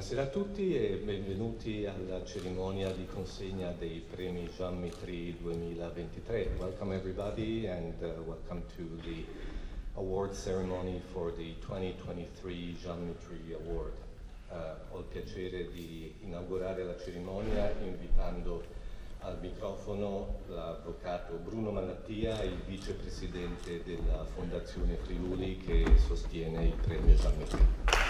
Buonasera a tutti e benvenuti alla cerimonia di consegna dei premi Jean Mitry 2023. Welcome everybody and welcome to the award ceremony for the 2023 Jean Mitry Award. Ho il piacere di inaugurare la cerimonia invitando al microfono l'avvocato Bruno Malattia, il vicepresidente della Fondazione Friuli che sostiene il premio Jean Mitry.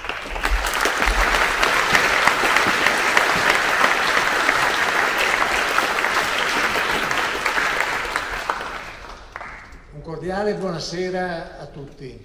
Un cordiale buonasera a tutti.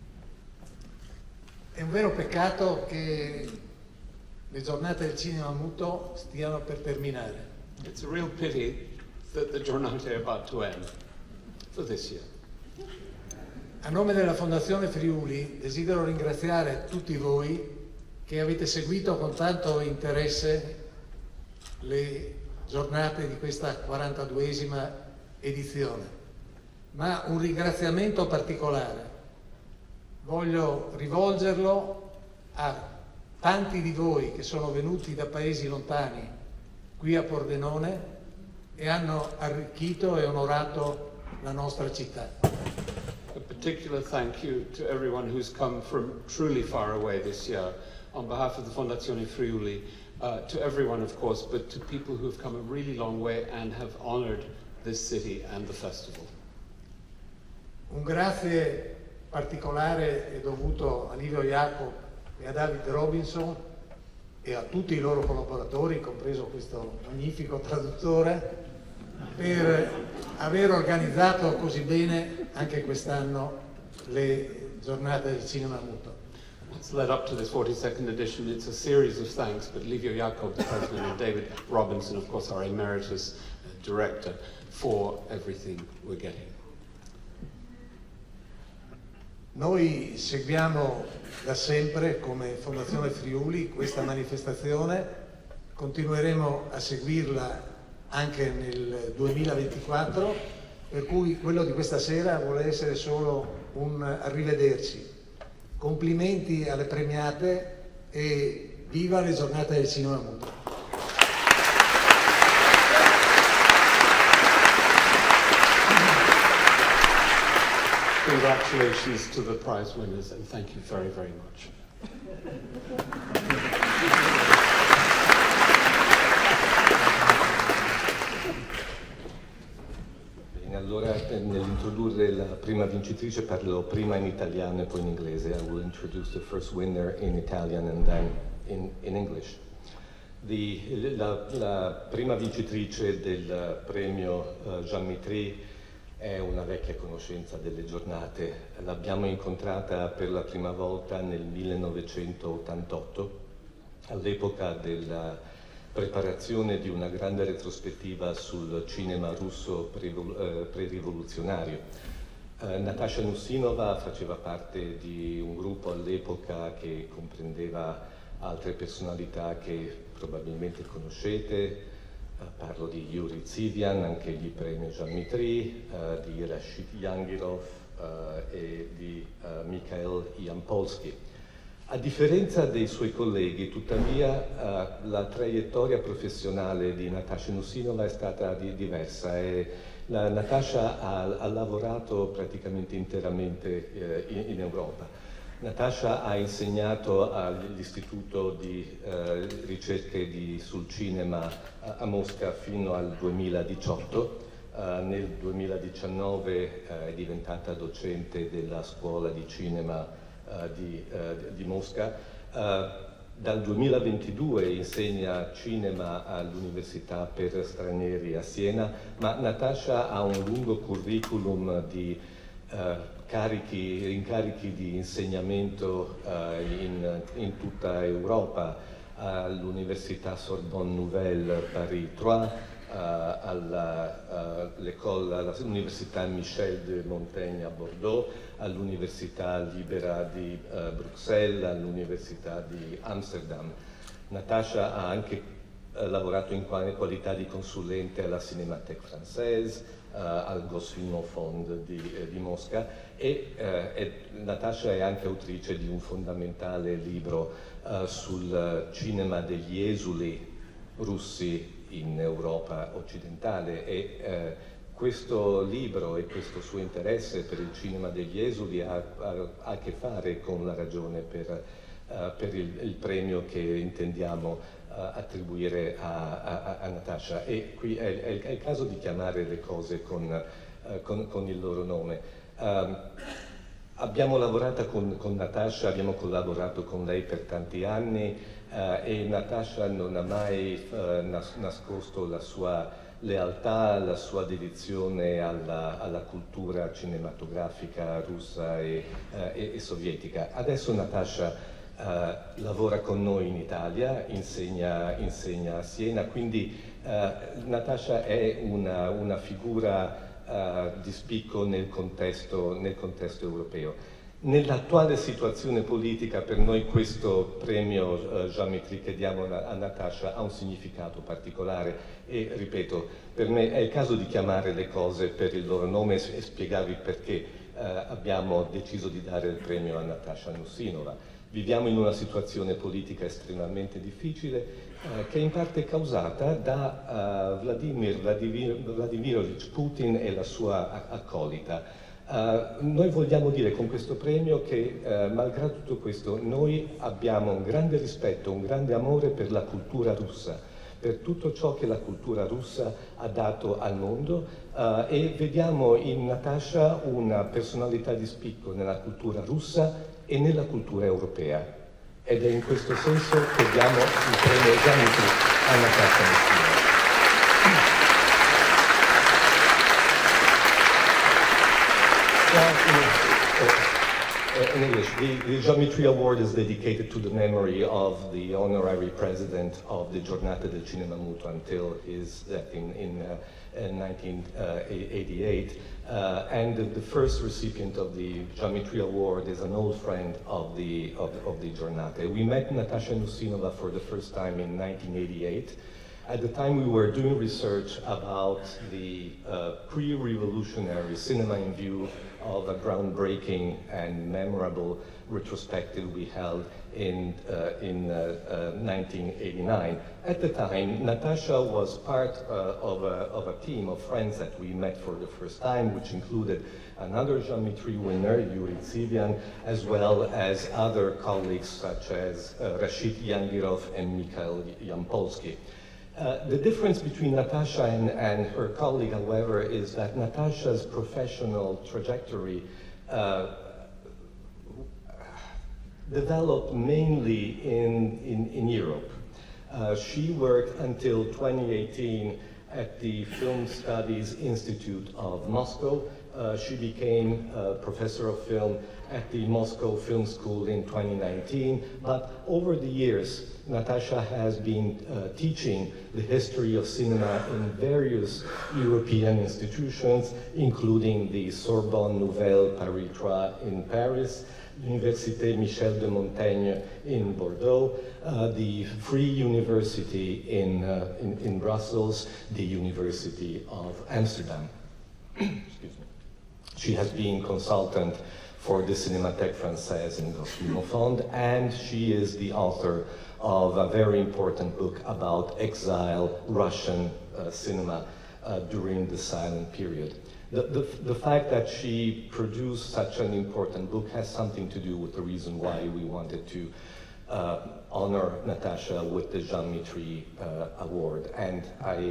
È un vero peccato che le giornate del cinema muto stiano per terminare. It's a real pity that the giornate are about to end for this year. A nome della Fondazione Friuli desidero ringraziare tutti voi che avete seguito con tanto interesse le giornate di questa 42esima edizione. Ma un ringraziamento particolare voglio rivolgerlo a tanti di voi che sono venuti da paesi lontani qui a Pordenone e hanno arricchito e onorato la nostra città. A particular thank you to everyone who's come from truly far away this year on behalf of the Fondazione Friuli, to everyone of course, but to people who have come a really long way and have honored this city and the festival. Un grazie particolare è dovuto a Livio Jacob e a David Robinson e a tutti i loro collaboratori, compreso questo magnifico traduttore, per aver organizzato così bene anche quest'anno le giornate del cinema muto. It's led up to this 42nd edition. It's a series of thanks, but Livio Jacob, the president, and David Robinson, of course, our emeritus director, for everything we're getting. Noi seguiamo da sempre come Fondazione Friuli questa manifestazione, continueremo a seguirla anche nel 2024, per cui quello di questa sera vuole essere solo un arrivederci. Complimenti alle premiate e viva le giornate del cinema muto. Congratulations to the prize winners and thank you very, very much. Bene, allora nell'introdurre la prima vincitrice parlerò prima in italiano e poi in inglese. I will introduce the first winner in Italian and then in English. La prima vincitrice del premio Jean Mitry è una vecchia conoscenza delle giornate. L'abbiamo incontrata per la prima volta nel 1988, all'epoca della preparazione di una grande retrospettiva sul cinema russo pre-rivoluzionario. Natasha Nussinova faceva parte di un gruppo all'epoca che comprendeva altre personalità che probabilmente conoscete. Parlo di Yuri Tsivian, anche gli premi Jean Mitry, di Rashid Yangirov e di Mikhail Yampolsky. A differenza dei suoi colleghi, tuttavia, la traiettoria professionale di Natasha Nussinova è stata diversa. Natasha ha lavorato praticamente interamente in Europa. Natasha ha insegnato all'Istituto di ricerche sul cinema a Mosca fino al 2018. Nel 2019 è diventata docente della scuola di cinema di Mosca. Dal 2022 insegna cinema all'Università per Stranieri a Siena, ma Natasha ha un lungo curriculum di incarichi di insegnamento in tutta Europa, all'Università Sorbonne Nouvelle Paris 3, all'Università Michel de Montaigne a Bordeaux, all'Università Libera di Bruxelles, all'Università di Amsterdam. Natasha ha anche lavorato in qualità di consulente alla Cinémathèque Française, al Gosfilmofond di Mosca, e Natasha è anche autrice di un fondamentale libro sul cinema degli esuli russi in Europa occidentale, e questo libro e questo suo interesse per il cinema degli esuli ha a che fare con la ragione per il premio che intendiamo attribuire a Natasha, e qui è il caso di chiamare le cose con il loro nome. Abbiamo lavorato con Natasha, abbiamo collaborato con lei per tanti anni, e Natasha non ha mai nascosto la sua lealtà, la sua dedizione alla cultura cinematografica russa e sovietica. Adesso Natasha lavora con noi in Italia, insegna a Siena, quindi Natasha è una figura di spicco nel contesto europeo. Nell'attuale situazione politica per noi questo premio Jean-Mitry che diamo a Natasha ha un significato particolare, e ripeto, per me è il caso di chiamare le cose per il loro nome e spiegarvi perché abbiamo deciso di dare il premio a Natasha Nussinova. Viviamo in una situazione politica estremamente difficile che in parte è causata da Vladimir Vladimirovich Putin e la sua accolita. Noi vogliamo dire con questo premio che, malgrado tutto questo, noi abbiamo un grande rispetto, un grande amore per la cultura russa, per tutto ciò che la cultura russa ha dato al mondo, e vediamo in Natasha una personalità di spicco nella cultura russa e nella cultura europea. Ed è in questo senso che diamo il premio Jean-Mitry a Natasha Nussinova. In English, the Jean-Mitry Award is dedicated to the memory of the honorary president of the Giornate del Cinema Muto until his death in 1988. And the first recipient of the Jean-Mitry Award is an old friend of the Giornate. We met Natasha Nussinova for the first time in 1988. At the time we were doing research about the pre-revolutionary cinema in view of a groundbreaking and memorable retrospective we held in 1989. At the time, Natasha was part of a team of friends that we met for the first time, which included another Jean-Mitry winner, Yuri Tsivian, as well as other colleagues such as Rashid Yangirov and Mikhail Yampolsky. The difference between Natasha and her colleague, however, is that Natasha's professional trajectory developed mainly in Europe. She worked until 2018 at the Film Studies Institute of Moscow. She became a professor of film at the Moscow Film School in 2019, but over the years, Natasha has been teaching the history of cinema in various European institutions, including the Sorbonne Nouvelle Paris III in Paris, Université Michel de Montaigne in Bordeaux, the Free University in Brussels, the University of Amsterdam. Excuse me. She has been consultant for the Cinémathèque Française and Gosfilmofond, and she is the author of a very important book about exile Russian cinema during the silent period. The fact that she produced such an important book has something to do with the reason why we wanted to honor Natasha with the Jean-Mitry Award. And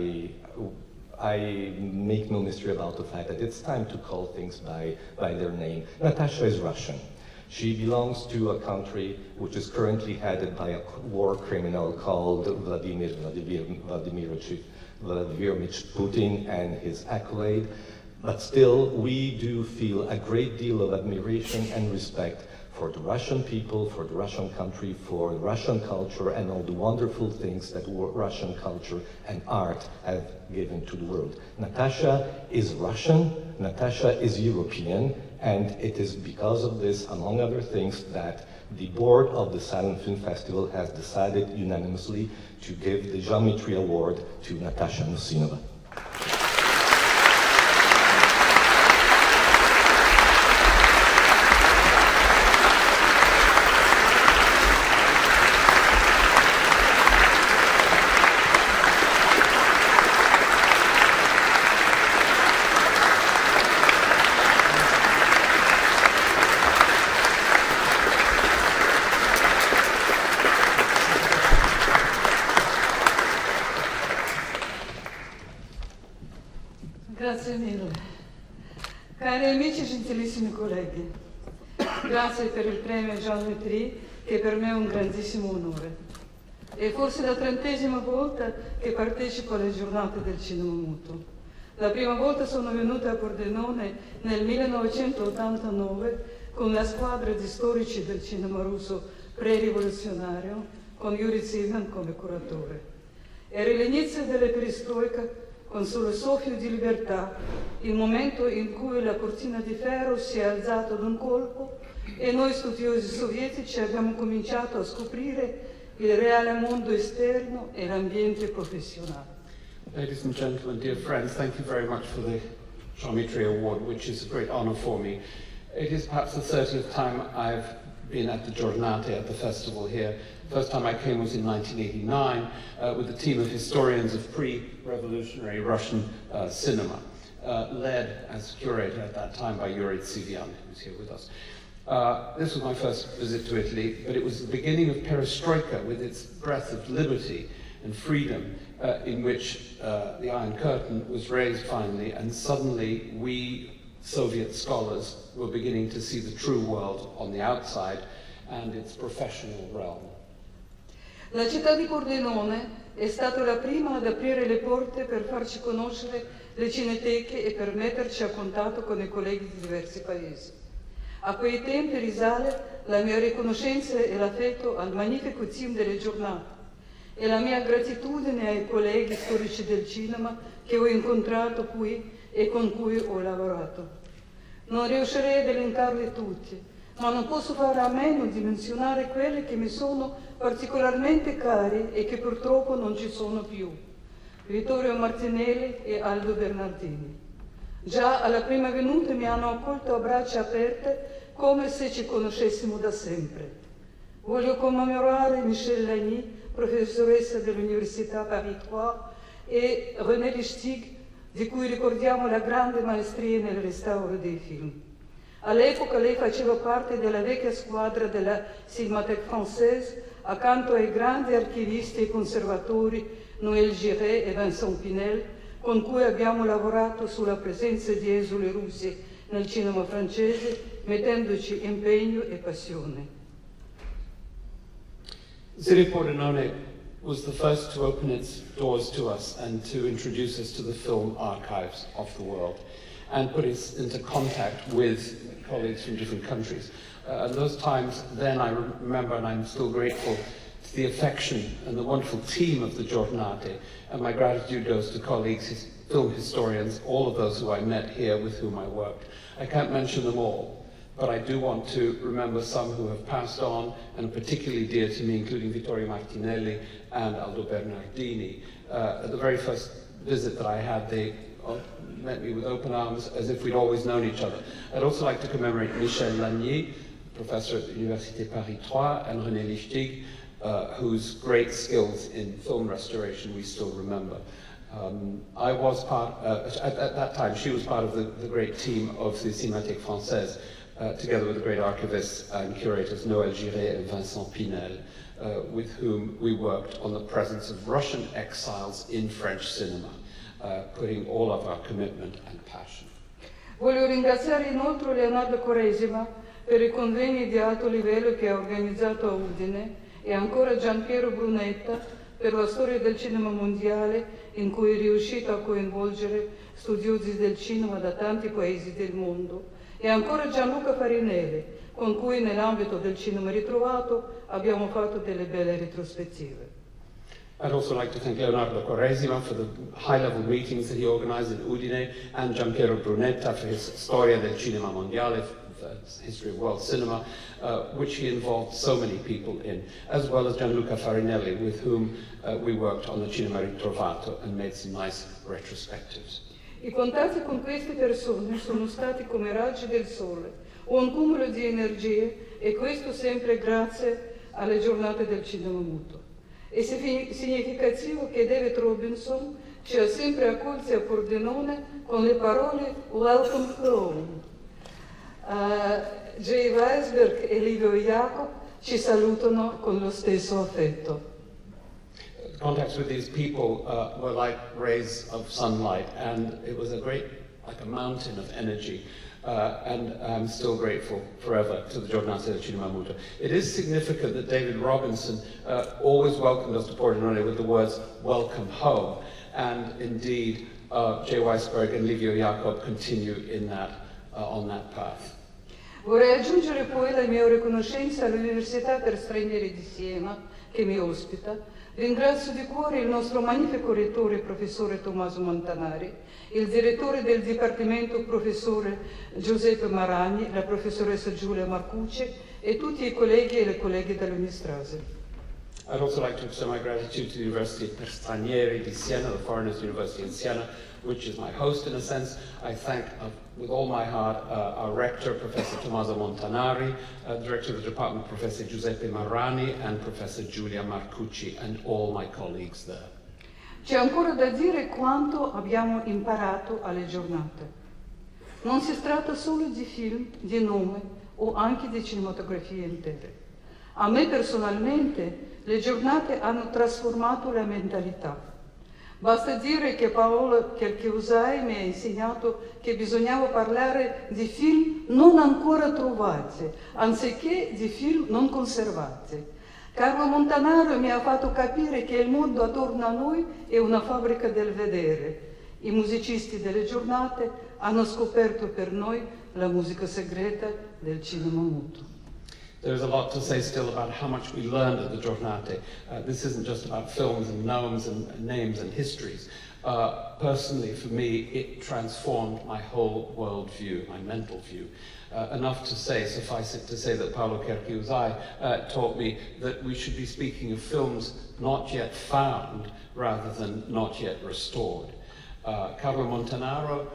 I make no mystery about the fact that it's time to call things by their name. Natasha is Russian. She belongs to a country which is currently headed by a war criminal called Vladimir Vladimirovich Putin and his accolade. But still, we do feel a great deal of admiration and respect for the Russian people, for the Russian country, for Russian culture, and all the wonderful things that Russian culture and art have given to the world. Natasha is Russian, Natasha is European, And it is because of this, among other things, that the board of the Silent Film Festival has decided unanimously to give the Jean Mitry Award to Natasha Nosinova. Grazie mille. Cari amici, gentilissimi colleghi, grazie per il premio Jean Mitry, che per me è un grandissimo onore. È forse la 30ª volta che partecipo alle giornate del cinema muto. La prima volta sono venuta a Pordenone nel 1989 con la squadra di storici del cinema russo pre-rivoluzionario, con Yuri Tsigan come curatore. Era l'inizio della perestroika, con solo soffio di libertà, il momento in cui la cortina di ferro si è alzata d'un colpo e noi studiosi sovietici abbiamo cominciato a scoprire il reale mondo esterno e l'ambiente professionale. Ladies and gentlemen, dear friends, thank you very much for the Jean Mitry Award, which is a great honor for me. It is perhaps the 30th time I've been at the Giornate, at the festival here. The first time I came was in 1989 with a team of historians of pre-revolutionary Russian cinema, led as curator at that time by Yuri Tsigan, who's here with us. This was my first visit to Italy, but it was the beginning of perestroika with its breath of liberty and freedom, in which the Iron Curtain was raised finally, and suddenly we Soviet scholars were beginning to see the true world on the outside and its professional realm. La città di Pordenone è stata la prima ad aprire le porte per farci conoscere le cineteche e per metterci a contatto con i colleghi di diversi paesi. A quei tempi risale la mia riconoscenza e l'affetto al magnifico team delle giornate e la mia gratitudine ai colleghi storici del cinema che ho incontrato qui e con cui ho lavorato. Non riuscirei ad elencarli tutti, ma non posso fare a meno di menzionare quelli che mi sono particolarmente cari e che purtroppo non ci sono più: Vittorio Martinelli e Aldo Bernardini. Già alla prima venuta mi hanno accolto a braccia aperte come se ci conoscessimo da sempre. Voglio commemorare Michel Lagny, professoressa dell'Università Paris 3, e René Lichtig, di cui ricordiamo la grande maestria nel restauro dei film. All'epoca lei faceva parte della vecchia squadra della Cinémathèque Française, accanto ai grandi archivisti e conservatori Noël Giré e Vincent Pinel, con cui abbiamo lavorato sulla presenza di esuli russi nel cinema francese, mettendoci impegno e passione. City Pordenone was the first to open its doors to us and to introduce us to the film archives of the world and put us into contact with colleagues from different countries. And those times then I remember, and I'm still grateful to the affection and the wonderful team of the Giornate, and my gratitude goes to colleagues, film historians, all of those who I met here with whom I worked. I can't mention them all, but I do want to remember some who have passed on and are particularly dear to me, including Vittorio Martinelli and Aldo Bernardini. At the very first visit that I had, they met me with open arms as if we'd always known each other. I'd also like to commemorate Michel Lagny, professor at the Université Paris 3, and René Lichtig, whose great skills in film restoration we still remember. I was part, at that time, she was part of the great team of the Cinémathèque Française, together with the great archivists and curators Noël Giré and Vincent Pinel, with whom we worked on the presence of Russian exiles in French cinema, putting all of our commitment and passion. Voglio ringraziare inoltre Leonardo Quaresima per i convegni di alto livello che ha organizzato a Udine e ancora Gianpiero Brunetta per la storia del cinema mondiale, in cui è riuscito a coinvolgere studiosi del cinema da tanti paesi del mondo, e ancora Gianluca Farinelli, con cui nell'ambito del cinema ritrovato abbiamo fatto delle belle retrospettive. I'd also like to thank Leonardo Quaresima for the high-level meetings that he organized in Udine, and Giampiero Brunetta for his Storia del Cinema Mondiale, the history of world cinema, which he involved so many people in, as well as Gianluca Farinelli, with whom we worked on the Cinema Ritrovato and made some nice retrospectives. I contatti con queste persone sono stati come raggi del sole, un cumulo di energie, e questo sempre grazie alle giornate del cinema muto. È significativo che David Robinson ci ha sempre accolti a Pordenone con le parole "Welcome home". Jay Weisberg e Livio Jacob ci salutano con lo stesso affetto. Contacts with these people were like rays of sunlight, and it was like a mountain of energy. And I'm still grateful forever to the Giornate del Cinema Muto. It is significant that David Robinson always welcomed us to Pordenone with the words, "Welcome home." And indeed, Jay Weisberg and Livio Jacob continue in on that path. Vorrei aggiungere poi la mia riconoscenza all'Università per Stranieri di Siena, che mi ospita. Ringrazio di cuore il nostro magnifico rettore, professore Tommaso Montanari, il direttore del Dipartimento, professore Giuseppe Maragni, la professoressa Giulia Marcucci e tutti i colleghi e le colleghe dell'Unistrase. I'd also like to extend my gratitude to the University per Stranieri di Siena, the Foreigners University in Siena, which is my host in a sense. I thank with all my heart our rector, Professor Tommaso Montanari, director of the department, Professor Giuseppe Marani, and Professor Giulia Marcucci, and all my colleagues there. C'è ancora da dire quanto abbiamo imparato alle giornate. Non si tratta solo di film, di nome o anche di cinematografie intere. A me personalmente le giornate hanno trasformato la mentalità. Basta dire che Paolo Cherchiusai mi ha insegnato che bisognava parlare di film non ancora trovati, anziché di film non conservati. Carlo Montanaro mi ha fatto capire che il mondo attorno a noi è una fabbrica del vedere. I musicisti delle giornate hanno scoperto per noi la musica segreta del cinema muto. There's a lot to say still about how much we learned at the Giornate. This isn't just about films and nomes and names and histories. Personally, for me, it transformed my whole world view, my mental view. Enough to say, suffice it to say, that Paolo Cherchiusai taught me that we should be speaking of films not yet found rather than not yet restored. Carlo Montanaro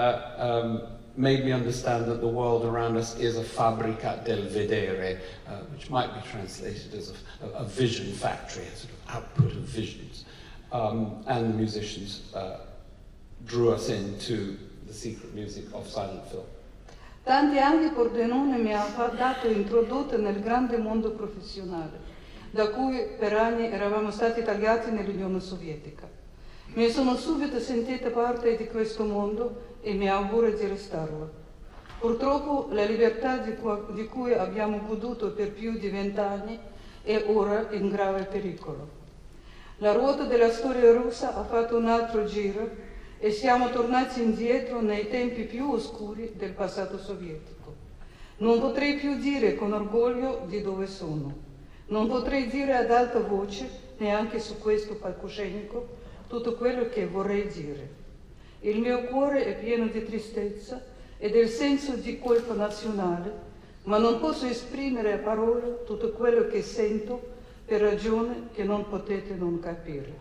made me understand that the world around us is a fabbrica del vedere, which might be translated as a vision factory, a sort of output of visions. And the musicians drew us into the secret music of silent film. Tanti anni Pordenone mi ha dato introdotta nel grande mondo professionale, da cui per anni eravamo stati tagliati nell'Unione Sovietica. Mi sono subito sentita parte di questo mondo e mi auguro di restarlo. Purtroppo la libertà di cui abbiamo goduto per più di 20 anni è ora in grave pericolo. La ruota della storia russa ha fatto un altro giro e siamo tornati indietro nei tempi più oscuri del passato sovietico. Non potrei più dire con orgoglio di dove sono. Non potrei dire ad alta voce, neanche su questo palcoscenico, tutto quello che vorrei dire. Il mio cuore è pieno di tristezza e del senso di colpa nazionale, ma non posso esprimere a parole tutto quello che sento per ragioni che non potete non capire.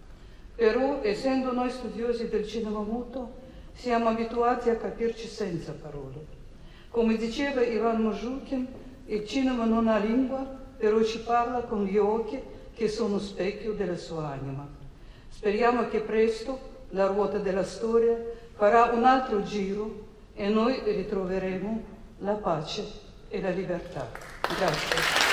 Però, essendo noi studiosi del cinema muto, siamo abituati a capirci senza parole. Come diceva Ivan Moshukin, il cinema non ha lingua, però ci parla con gli occhi che sono specchio della sua anima. Speriamo che presto la ruota della storia farà un altro giro e noi ritroveremo la pace e la libertà. Grazie.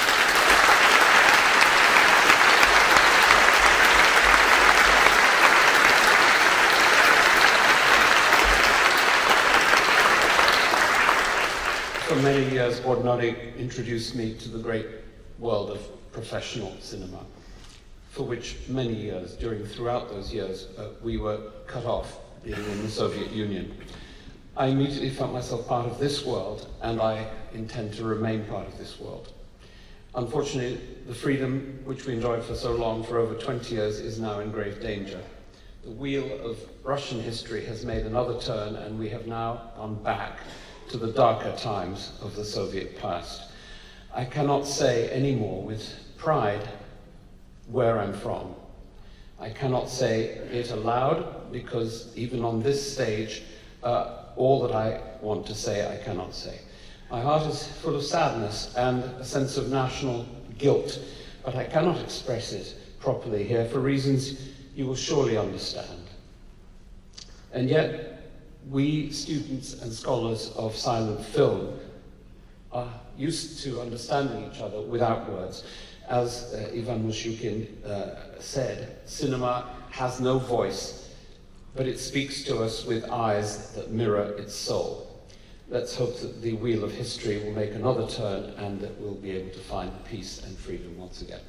For many years, Pordenone introduced me to the great world of professional cinema, for which many years, throughout those years, we were cut off, being in the Soviet Union. I immediately felt myself part of this world, and I intend to remain part of this world. Unfortunately, the freedom which we enjoyed for so long, for over 20 years, is now in grave danger. The wheel of Russian history has made another turn, and we have now gone back to the darker times of the Soviet past. I cannot say anymore with pride where I'm from. I cannot say it aloud, because even on this stage, all that I want to say, I cannot say. My heart is full of sadness and a sense of national guilt, but I cannot express it properly here for reasons you will surely understand. And yet, we students and scholars of silent film are used to understanding each other without words. As Ivan Mushukin said, cinema has no voice, but it speaks to us with eyes that mirror its soul. Let's hope that the wheel of history will make another turn and that we'll be able to find peace and freedom once again.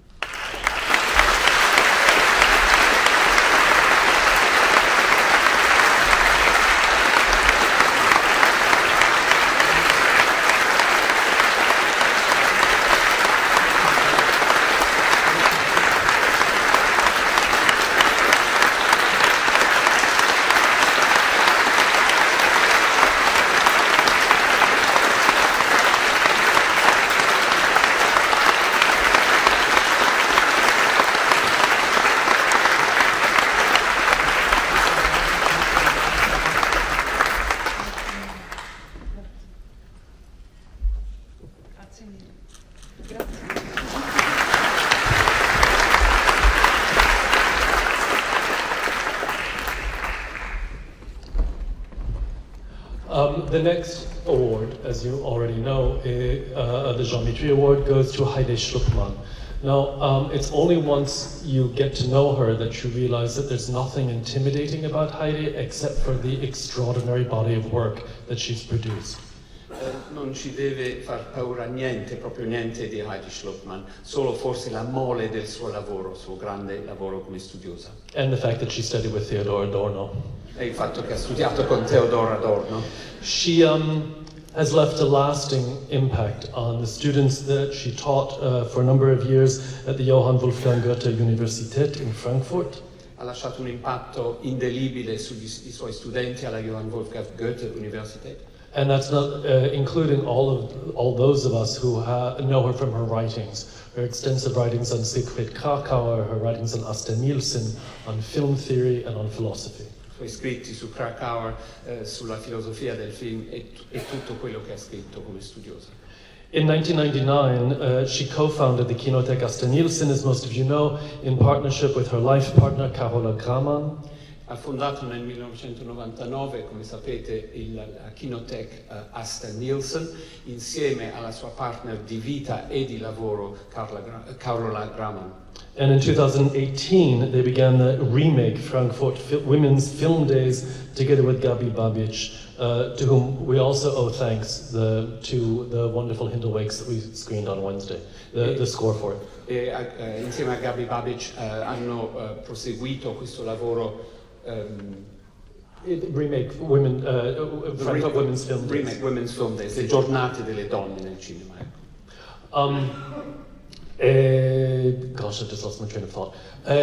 The next award, as you already know, the Jean Mitry Award, goes to Heidi Schluckmann. Now, it's only once you get to know her that you realize that there's nothing intimidating about Heidi except for the extraordinary body of work that she's produced. Non ci deve far paura niente, proprio niente di Heidi Schluckmann, solo forse la mole del suo lavoro, suo grande lavoro come studiosa. And the fact that she studied with Theodor Adorno. E il fatto che ha studiato con Theodor Adorno. She has left a lasting impact on the students that she taught for a number of years at the Johann Wolfgang Goethe Universität in Frankfurt. Ha lasciato un impatto indelibile sugli suoi studenti alla Johann Wolfgang Goethe Universität. And that's not including all those of us who know her from her writings. Her extensive writings on Siegfried Kracauer, her writings on Asta Nielsen, on film theory and on philosophy. I suoi scritti su Kracauer, sulla filosofia del film e tutto quello che ha scritto come studiosa. In 1999, she co-founded the Kinotek Asta Nielsen, as most of you know, in partnership with her life partner Carola Graman. Ha fondato nel 1999, come sapete, la Kinotek Asta Nielsen, insieme alla sua partner di vita e di lavoro Carola Graman. And in 2018, they began the remake Frankfurt Women's Film Days together with Gabi Babic, to whom we also owe thanks to the wonderful Hindelwakes that we screened on Wednesday, the score for it. E insieme a Gabi Babic hanno proseguito questo lavoro. Remake Frankfurt Women's Film Days. Remake Women's Film Days, le giornate delle donne nel cinema. Gosh, I just lost my train of thought.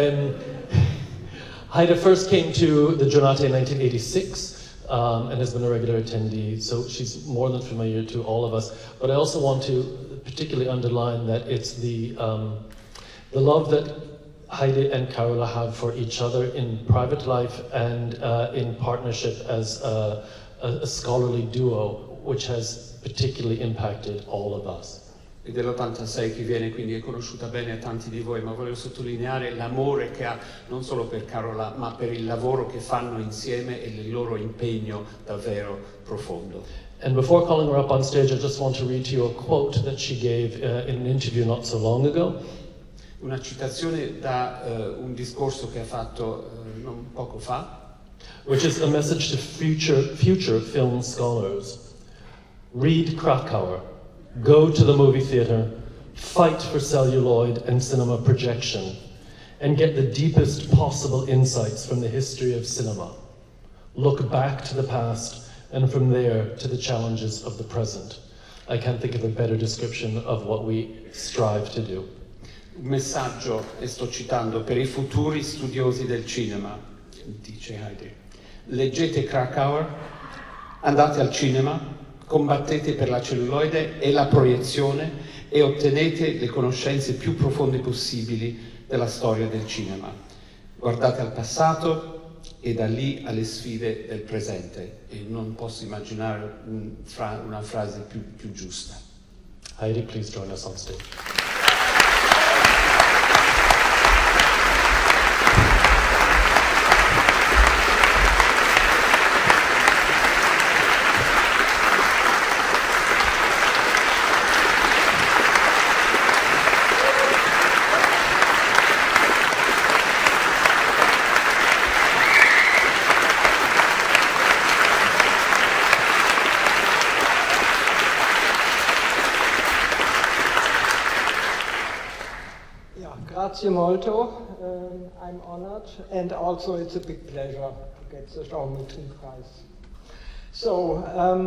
Haida first came to the Giornate in 1986 and has been a regular attendee, so she's more than familiar to all of us. But I also want to particularly underline that it's the love that Heidi and Carola have for each other in private life and in partnership as a scholarly duo, which has particularly impacted all of us. E dell'86 che viene, quindi è conosciuta bene a tanti di voi, ma voglio sottolineare l'amore che ha non solo per Carola, ma per il lavoro che fanno insieme e il loro impegno davvero profondo. And before calling her up on stage, I just want to read to you a quote that she gave in an interview not so long ago. Una citazione da un discorso che ha fatto non poco fa. Which is a message to future film scholars. Read Kracauer. Go to the movie theater, fight for celluloid and cinema projection, and get the deepest possible insights from the history of cinema. Look back to the past, and from there to the challenges of the present. I can't think of a better description of what we strive to do. Un messaggio, e sto citando, per i futuri studiosi del cinema, dice Heidi. Leggete Krakauer, andate al cinema, combattete per la celluloide e la proiezione e ottenete le conoscenze più profonde possibili della storia del cinema. Guardate al passato e da lì alle sfide del presente, e non posso immaginare una frase più giusta. Heidi, please join us on stage. Grazie molto. I'm honored, and also it's a big pleasure to get the Jean Mitry Prize. So,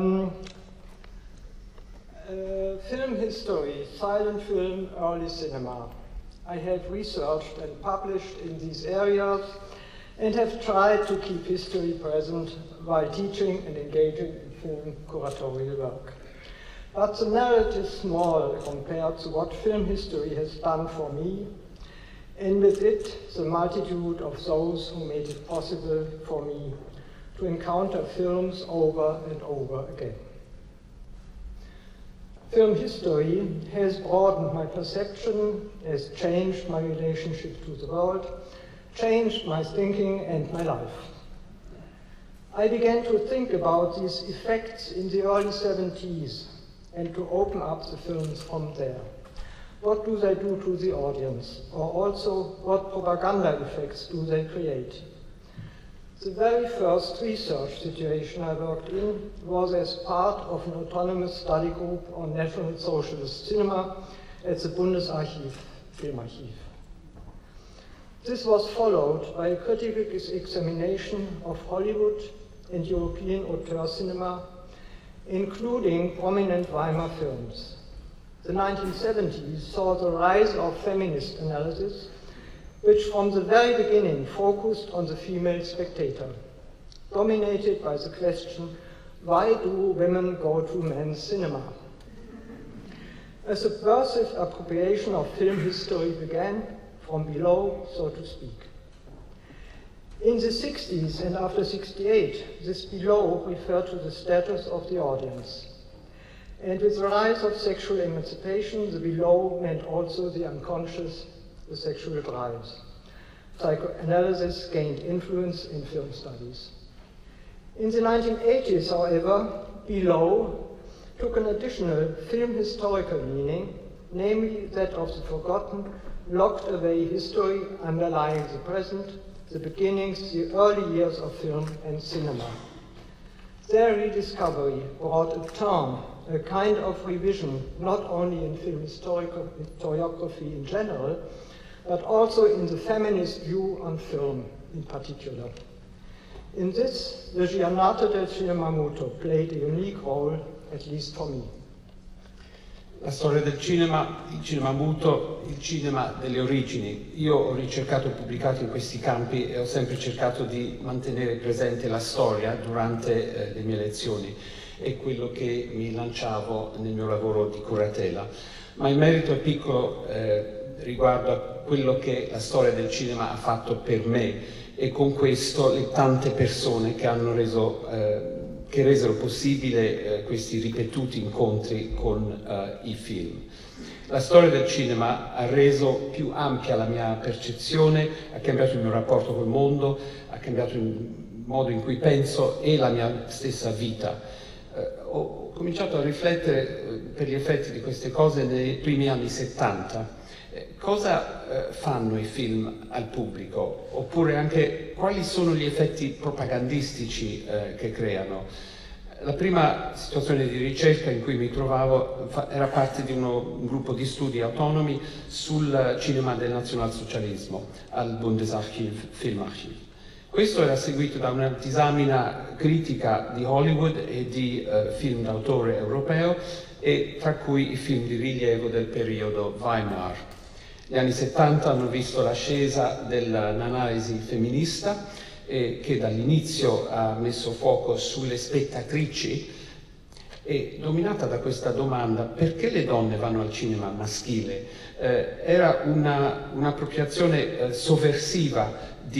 film history, silent film, early cinema. I have researched and published in these areas and have tried to keep history present while teaching and engaging in film curatorial work. But the merit is small compared to what film history has done for me, and with it, the multitude of those who made it possible for me to encounter films over and over again. Film history has broadened my perception, has changed my relationship to the world, changed my thinking and my life. I began to think about these effects in the early 70s and to open up the films from there. What do they do to the audience? Or also, what propaganda effects do they create? The very first research situation I worked in was as part of an autonomous study group on National Socialist cinema at the Bundesarchiv Filmarchiv. This was followed by a critical examination of Hollywood and European auteur cinema, including prominent Weimar films. The 1970s saw the rise of feminist analysis, which from the very beginning focused on the female spectator, dominated by the question, why do women go to men's cinema? A subversive appropriation of film history began from below, so to speak. In the 60s and after 68, this below referred to the status of the audience. And with the rise of sexual emancipation, the below meant also the unconscious, the sexual drives. Psychoanalysis gained influence in film studies. In the 1980s, however, below took an additional film historical meaning, namely that of the forgotten, locked away history underlying the present, the beginnings, the early years of film and cinema. Their rediscovery brought a turn, a kind of revision, not only in film historiography in general, but also in the feminist view on film in particular. In this, the Giornate del Cinema Muto played a unique role, at least for me. La storia del cinema, il cinema muto, il cinema delle origini. Io ho ricercato e pubblicato in questi campi e ho sempre cercato di mantenere presente la storia durante le mie lezioni e quello che mi lanciavo nel mio lavoro di curatela. Ma il merito è piccolo riguardo a quello che la storia del cinema ha fatto per me e con questo le tante persone che hanno resero possibile questi ripetuti incontri con i film. La storia del cinema ha reso più ampia la mia percezione, ha cambiato il mio rapporto col mondo, ha cambiato il modo in cui penso e la mia stessa vita. Ho cominciato a riflettere per gli effetti di queste cose nei primi anni 70. Cosa fanno i film al pubblico? Oppure anche quali sono gli effetti propagandistici che creano? La prima situazione di ricerca in cui mi trovavo era parte di un gruppo di studi autonomi sul cinema del nazionalsocialismo al Bundesarchiv Filmarchiv. Questo era seguito da una disamina critica di Hollywood e di film d'autore europeo, e tra cui i film di rilievo del periodo Weimar. Gli anni 70 hanno visto l'ascesa dell'analisi femminista, che dall'inizio ha messo fuoco sulle spettatrici, e dominata da questa domanda: perché le donne vanno al cinema maschile? Era un'appropriazione sovversiva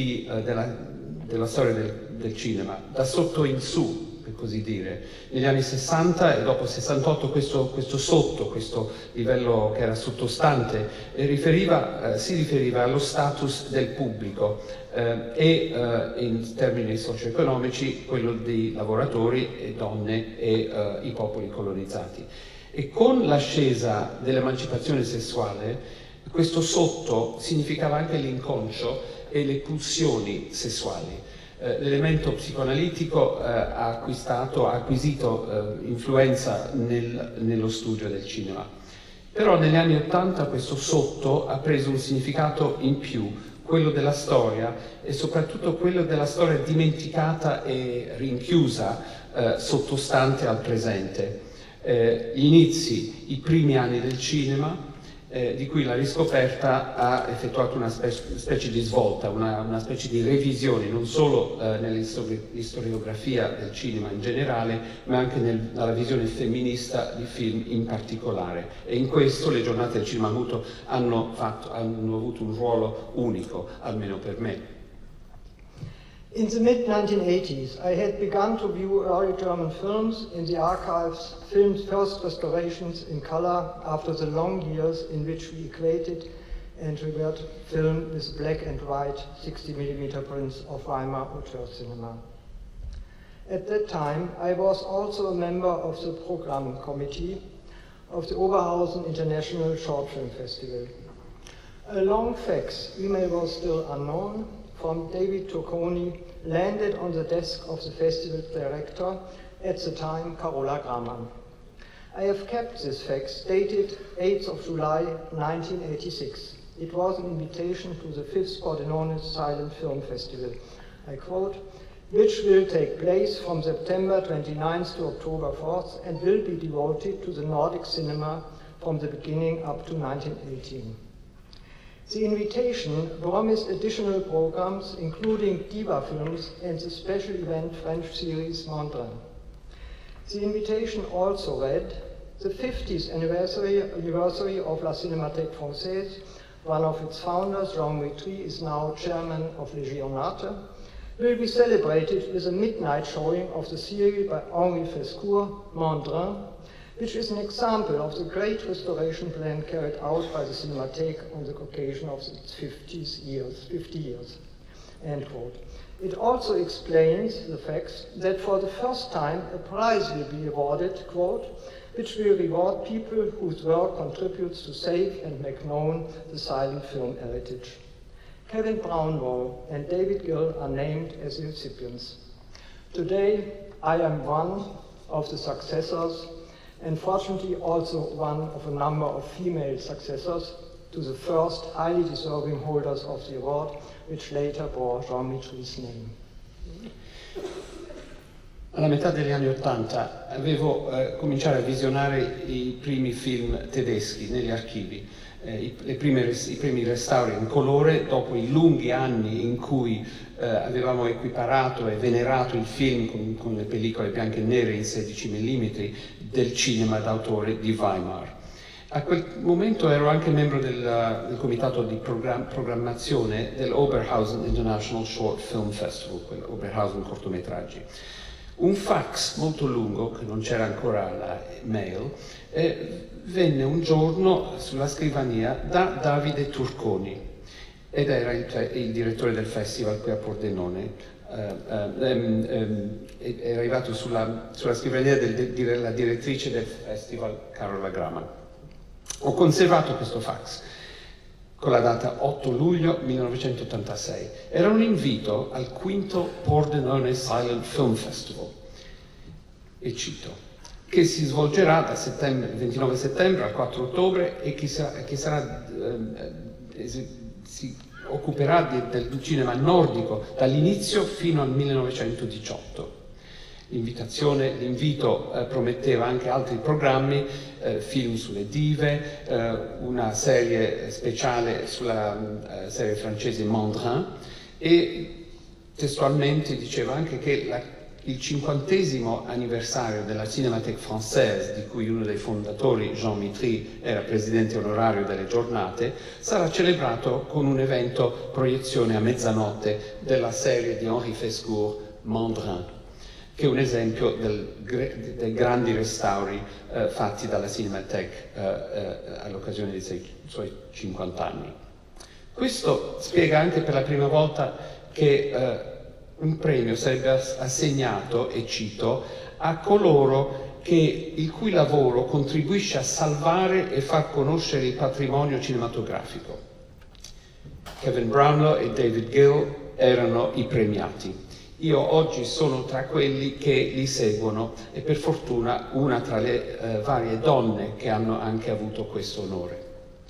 della storia del cinema, da sotto in su, per così dire. Negli anni 60 e dopo 68 questo livello che era sottostante si riferiva allo status del pubblico e in termini socio-economici quello dei lavoratori e donne e i popoli colonizzati. E con l'ascesa dell'emancipazione sessuale, questo sotto significava anche l'inconscio e le pulsioni sessuali. L'elemento psicoanalitico ha acquisito influenza nello studio del cinema. Però negli anni '80 questo sotto ha preso un significato in più, quello della storia, e soprattutto quello della storia dimenticata e rinchiusa, sottostante al presente. Gli inizi, i primi anni del cinema, di cui la riscoperta ha effettuato una specie di svolta, una specie di revisione, non solo nell'istoriografia del cinema in generale, ma anche nella visione femminista di film in particolare. E in questo le giornate del cinema muto hanno avuto un ruolo unico, almeno per me. In the mid-1980s, I had begun to view early German films in the archives, filmed first restorations in color after the long years in which we equated and revered film with black and white 60mm prints of Weimar auteur cinema. At that time, I was also a member of the program committee of the Oberhausen International Short Film Festival. A long fax email was still unknown from David Turconi landed on the desk of the festival director, at the time Carola Gramann. I have kept this fax, dated 8th of July 1986. It was an invitation to the 5th Pordenone Silent Film Festival. I quote, which will take place from September 29th to October 4th and will be devoted to the Nordic cinema from the beginning up to 1918. The invitation promised additional programs, including diva films and the special event French series Mondrin. The invitation also read, the 50th anniversary of La Cinémathèque Française, one of its founders, Jean Métry, is now chairman of Les Giornate, will be celebrated with a midnight showing of the series by Henri Fescourt, Mondrin, which is an example of the great restoration plan carried out by the Cinematheque on the occasion of its 50 years, end quote. It also explains the fact that for the first time a prize will be awarded, quote, which will reward people whose work contributes to save and make known the silent film heritage. Kevin Brownwall and David Gill are named as the recipients. Today, I am one of the successors, and fortunately also one of a number of female successors to the first highly deserving holders of the award, which later bore Jean Métry's name. Alla metà degli anni '80 avevo cominciato a visionare i primi film tedeschi negli archivi, i primi restauri in colore dopo i lunghi anni in cui avevamo equiparato e venerato il film con le pellicole bianche e nere in 16 mm del cinema d'autore di Weimar. A quel momento ero anche membro del comitato di programmazione dell'Oberhausen International Short Film Festival, Oberhausen cortometraggi. Un fax molto lungo, che non c'era ancora la mail, venne un giorno sulla scrivania da Davide Turconi, ed era il direttore del festival qui a Pordenone. È arrivato sulla scrivania della direttrice del festival, Carola Gramann. Ho conservato questo fax con la data 8 luglio 1986. Era un invito al quinto Pordenone Silent Film Festival, e cito, che si svolgerà dal 29 settembre al 4 ottobre e che si occuperà del cinema nordico dall'inizio fino al 1918. L'invito prometteva anche altri programmi, film sulle dive, una serie speciale sulla serie francese Mandrin, e testualmente diceva anche che il 50° anniversario della Cinémathèque Française, di cui uno dei fondatori, Jean Mitry, era presidente onorario delle giornate, sarà celebrato con un evento proiezione a mezzanotte della serie di Henri Fescourt, Mandrin, che è un esempio dei grandi restauri fatti dalla Cinémathèque all'occasione dei suoi 50 anni. Questo spiega anche per la prima volta che un premio sarebbe assegnato, e cito, a coloro il cui lavoro contribuisce a salvare e far conoscere il patrimonio cinematografico. Kevin Brownlow e David Gill erano i premiati. Io oggi sono tra quelli che li seguono e per fortuna una tra le varie donne che hanno anche avuto questo onore.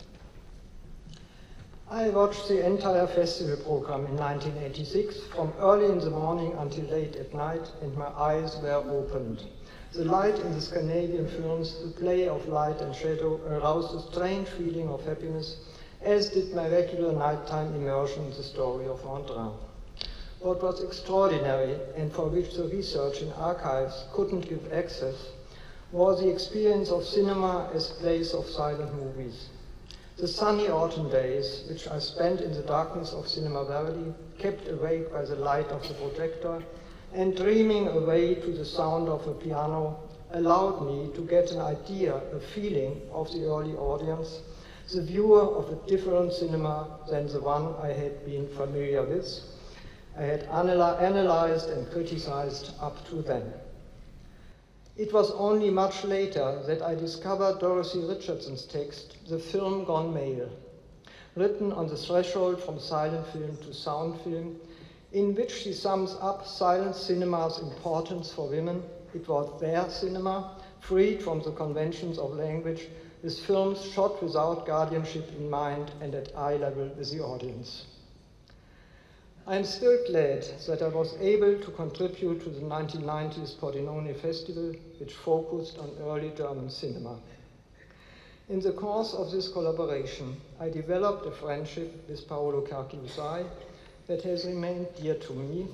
I watched the entire festival program in 1986, from early in the morning until late at night, and my eyes were opened. The light in the Scandinavian films, the play of light and shadow, aroused a strange feeling of happiness, as did my regular nighttime immersion in the story of Mandrin. What was extraordinary, and for which the research in archives couldn't give access, was the experience of cinema as place of silent movies. The sunny autumn days, which I spent in the darkness of Cinema Verdi, kept awake by the light of the projector, and dreaming away to the sound of a piano, allowed me to get an idea, a feeling of the early audience, the viewer of a different cinema than the one I had been familiar with. I had analyzed and criticized up to then. It was only much later that I discovered Dorothy Richardson's text, The Film Gone Male, written on the threshold from silent film to sound film, in which she sums up silent cinema's importance for women. It was their cinema, freed from the conventions of language, with films shot without guardianship in mind and at eye level with the audience. I am still glad that I was able to contribute to the 1990s Pordenone Festival, which focused on early German cinema. In the course of this collaboration, I developed a friendship with Paolo Carchiusai that has remained dear to me.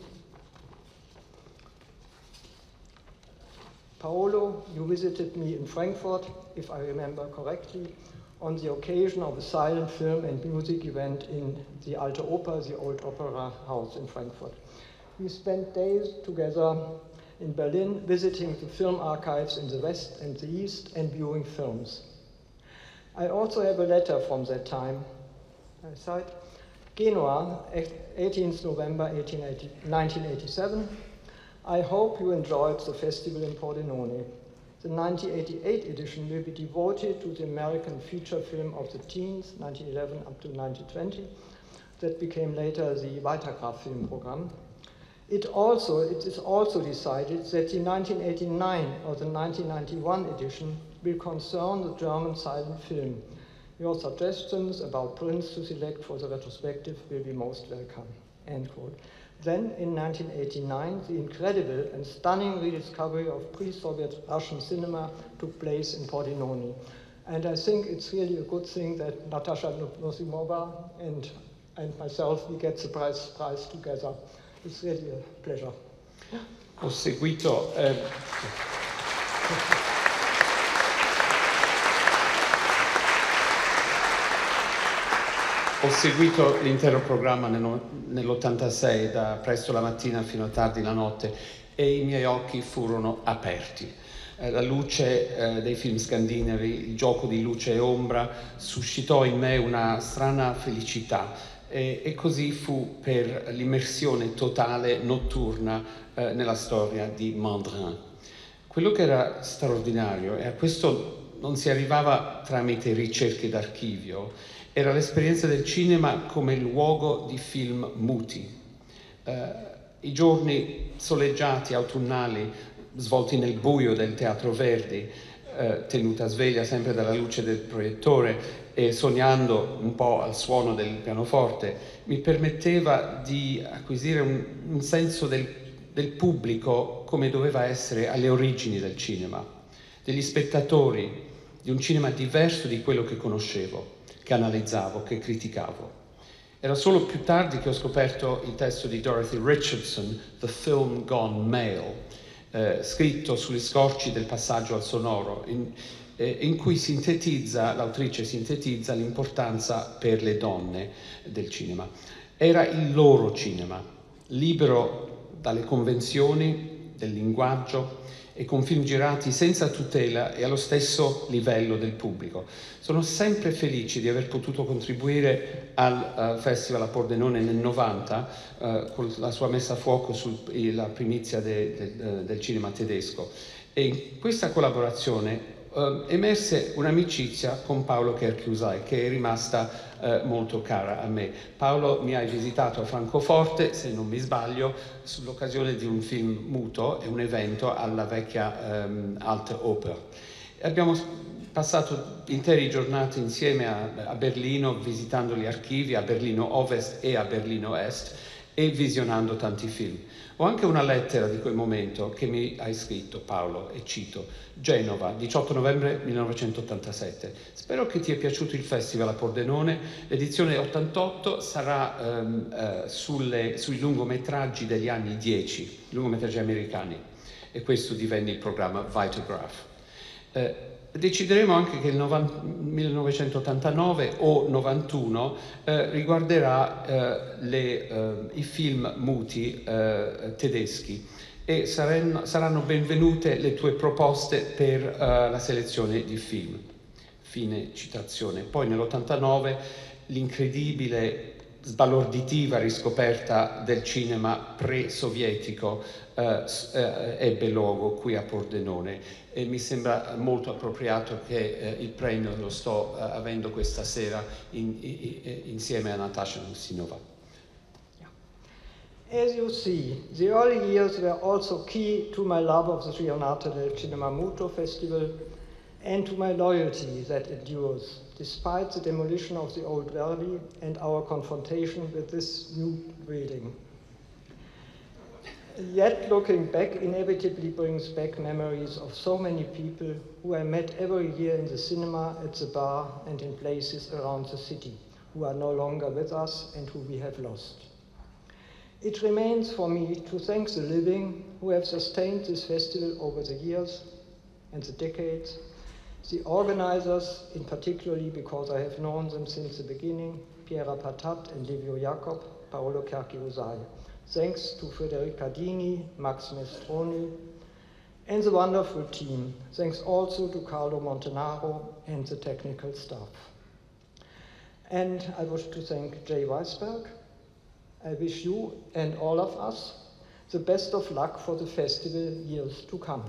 Paolo, you visited me in Frankfurt, if I remember correctly, on the occasion of a silent film and music event in the Alte Oper, the old opera house in Frankfurt. We spent days together in Berlin visiting the film archives in the West and the East and viewing films. I also have a letter from that time. I cite, Genoa, 18th November 1987. I hope you enjoyed the festival in Pordenone. The 1988 edition will be devoted to the American feature film of the teens, 1911 up to 1920, that became later the Weiterkraft film program. It is also decided that the 1989 or the 1991 edition will concern the German silent film. Your suggestions about prints to select for the retrospective will be most welcome, end quote. Then, in 1989, the incredible and stunning rediscovery of pre-Soviet Russian cinema took place in Pordenone. And I think it's really a good thing that Natasha Nosimova and myself, we get the prize together. It's really a pleasure. Ho seguito... Ho seguito l'intero programma nell'86, da presto la mattina fino a tardi la notte, e i miei occhi furono aperti. La luce dei film scandinavi, il gioco di luce e ombra, suscitò in me una strana felicità, e così fu per l'immersione totale notturna nella storia di Mandrin. Quello che era straordinario, e a questo non si arrivava tramite ricerche d'archivio, era l'esperienza del cinema come luogo di film muti. I giorni soleggiati, autunnali, svolti nel buio del Teatro Verdi, tenuta sveglia sempre dalla luce del proiettore e sognando un po' al suono del pianoforte, mi permetteva di acquisire un senso del pubblico come doveva essere alle origini del cinema, degli spettatori di un cinema diverso di quello che conoscevo, che analizzavo, che criticavo. Era solo più tardi che ho scoperto il testo di Dorothy Richardson, The Film Gone Male, scritto sugli scorci del passaggio al sonoro, in cui l'autrice sintetizza l'importanza per le donne del cinema. Era il loro cinema, libero dalle convenzioni del linguaggio e con film girati senza tutela e allo stesso livello del pubblico. Sono sempre felice di aver potuto contribuire al Festival a Pordenone nel 90 con la sua messa a fuoco sulla primizia del cinema tedesco. E in questa collaborazione emerse un'amicizia con Paolo Kerchiusai che è rimasta molto cara a me. Paolo mi ha visitato a Francoforte, se non mi sbaglio, sull'occasione di un film muto e un evento alla vecchia Alte Oper. Abbiamo passato intere giornate insieme a Berlino, visitando gli archivi a Berlino Ovest e a Berlino Est e visionando tanti film. Ho anche una lettera di quel momento che mi hai scritto, Paolo, e cito: Genova, 18 novembre 1987. Spero che ti è piaciuto il Festival a Pordenone. L'edizione 88 sarà sui lungometraggi degli anni 10, lungometraggi americani, e questo divenne il programma Vitagraph. Decideremo anche che il 1989 o 91 riguarderà i film muti tedeschi e saranno benvenute le tue proposte per la selezione di film. Fine citazione. Poi nell'89 l'incredibile sbalorditiva riscoperta del cinema pre-sovietico ebbe luogo qui a Pordenone e mi sembra molto appropriato che il premio lo sto avendo questa sera insieme a Natasha Ustinova. As you see, the early years were also key to my love of the Giornate del Cinema Muto Festival and to my loyalty that endures, despite the demolition of the old Verdi and our confrontation with this new building. Yet looking back inevitably brings back memories of so many people who I met every year in the cinema, at the bar and in places around the city, who are no longer with us and who we have lost. It remains for me to thank the living who have sustained this festival over the years and the decades, the organizers, in particularly because I have known them since the beginning, Piera Patat and Livio Jacob, Paolo Kerchiusai. Thanks to Federica Dini, Max Mestroni, and the wonderful team. Thanks also to Carlo Montanaro and the technical staff. And I wish to thank Jay Weisberg. I wish you and all of us the best of luck for the festival years to come.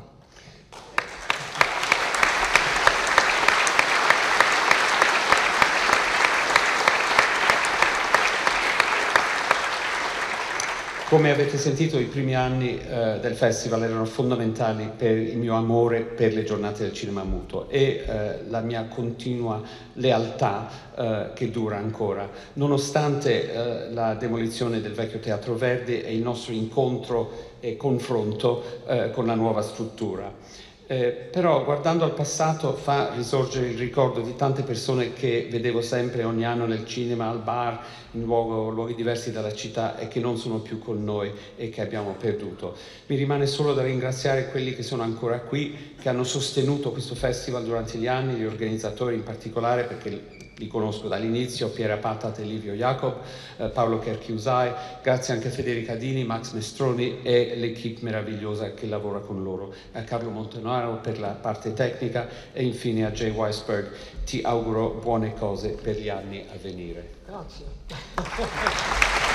Come avete sentito, i primi anni del festival erano fondamentali per il mio amore per le giornate del cinema muto e la mia continua lealtà che dura ancora, nonostante la demolizione del vecchio Teatro Verdi e il nostro incontro e confronto con la nuova struttura. Però guardando al passato fa risorgere il ricordo di tante persone che vedevo sempre ogni anno nel cinema, al bar, in luoghi diversi dalla città e che non sono più con noi e che abbiamo perduto. Mi rimane solo da ringraziare quelli che sono ancora qui, che hanno sostenuto questo festival durante gli anni, gli organizzatori in particolare, perché li conosco dall'inizio, Piera Patat e Livio Jacob, Paolo Kerchiusai, grazie anche a Federica Dini, Max Mestroni e l'equipe meravigliosa che lavora con loro, a Carlo Montanaro per la parte tecnica e infine a Jay Weisberg. Ti auguro buone cose per gli anni a venire. Grazie.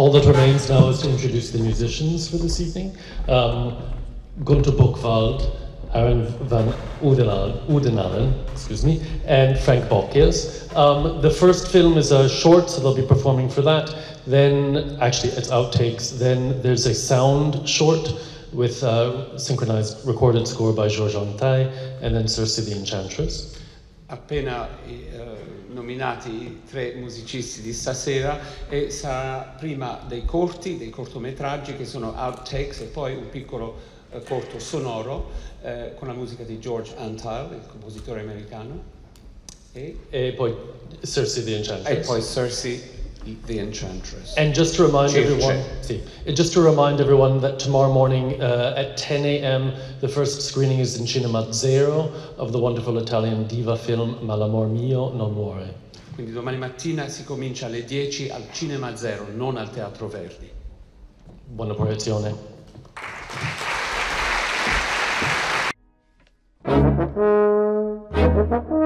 all that remains now is to introduce the musicians for this evening. Gunther Buchwald, Aaron van Oudenalen, excuse me, and Frank Bocchius. The first film is a short, so they'll be performing for that. Then, actually, it's outtakes. Then there's a sound short with a synchronized recorded score by Georges Antaille, and then Circe the Enchantress. Appena nominati i 3 musicisti di stasera, e sarà prima dei corti, dei cortometraggi che sono outtakes, e poi un piccolo corto sonoro con la musica di Georges Antaille, il compositore americano, E poi Circe the Enchantress. E poi Circe the Enchantress. And just to remind everyone that tomorrow morning at 10 a.m. the first screening is in Cinema Zero of the wonderful Italian diva film Ma l'amor mio non muore. Quindi domani mattina si comincia alle 10 al Cinema Zero, non al Teatro Verdi. Buona proiezione. Thank you.